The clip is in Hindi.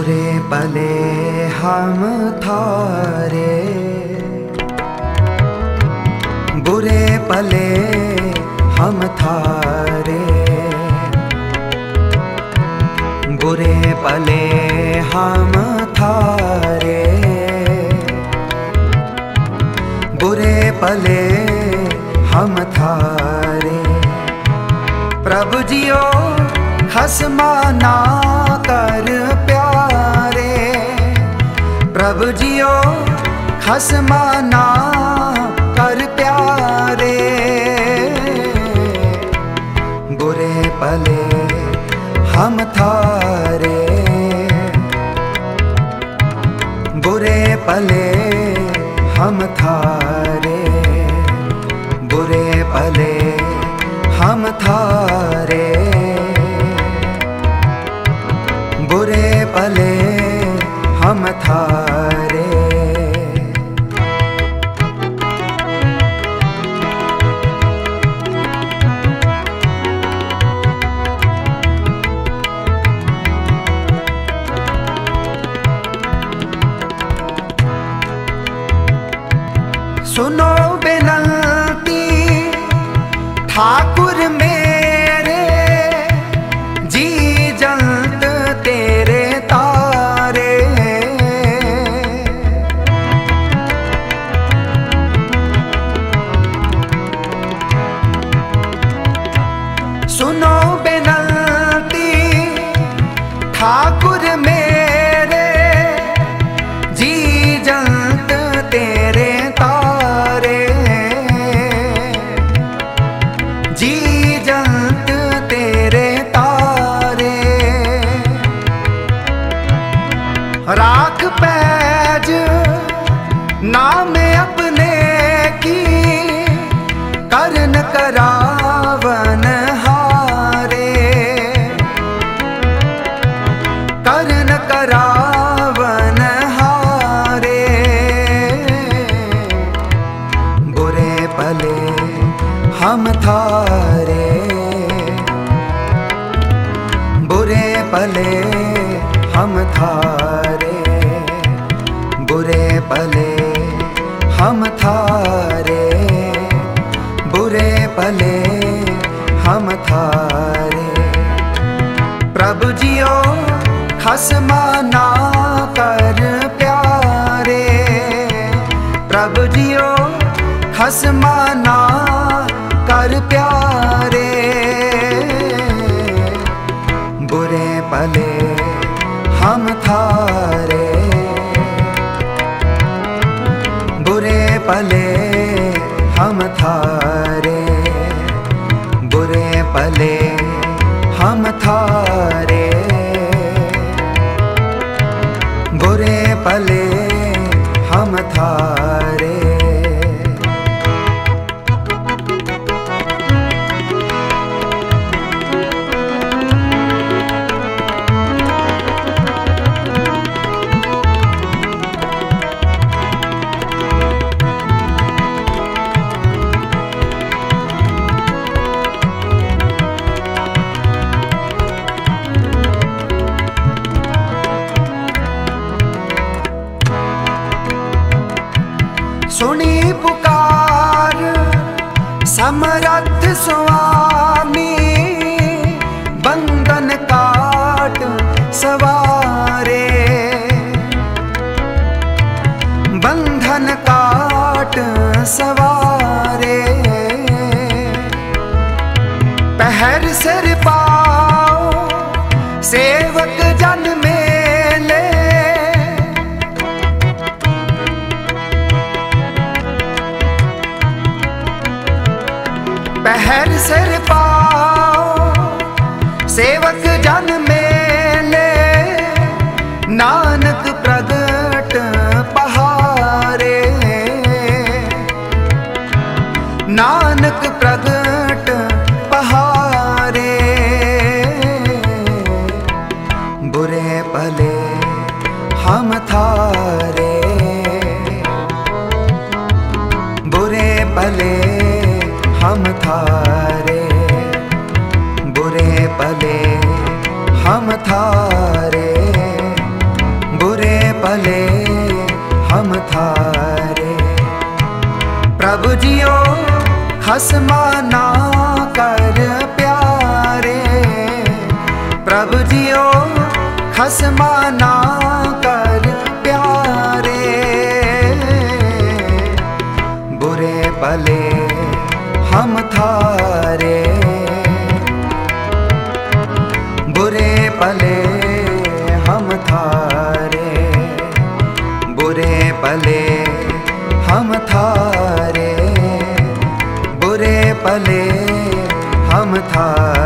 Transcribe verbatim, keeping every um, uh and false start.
बुरे पले हम थारे, बुरे पले हम थारे, बुरे पले हम थारे, बुरे पले हम थारे। प्रभु जियो खसमा ना कर प्यारे, प्रभु जियो खसमा ना कर प्यारे। बुरे पले हम थारे, बुरे पले हम थारे, बुरे पले हम थारे, बुरे पले हम थारे। सुनो बेनती ठाकुर मेरे, जी जल्द तेरे तारे। सुनो बेनती ठाकुर मेरे, जी जल्द तेरे तारे, जी जल्द तेरे तारे। राख पैज नाम अपने की, करन करावन हारे, करन करावन हारे। बुरे पले हम थारे, बुरे पले हम थारे, बुरे पले हम थारे, बुरे पले हम थारे। प्रभु जियो खसमा ना कर प्यारे, प्रभु जियो खसमा ना कर प्यारे। बुरे पले हम थारे, बुरे पले हम थारे, बुरे पले हम थारे, बुरे पले हम थारे। सुनी पुकार समरथ स्वामी, बंधन काट सवारे, बंधन काट सवारे। पहर सिर पाओ सेवक जन मेले, पहर सिर पाओ सेवक जन मेले। नानक प्रगट पहारे, नानक प्रगट पहारे। बुरे पले हम थारे, बुरे पले हम थारे, बुरे पले हम थारे, खसमा ना कर प्यारे। प्रभु जियो खसमा ना कर प्यारे। बुरे भले हम थारे, बुरे भले हम थारे, बुरे भले हम थारे, बुरे भले हम थारे।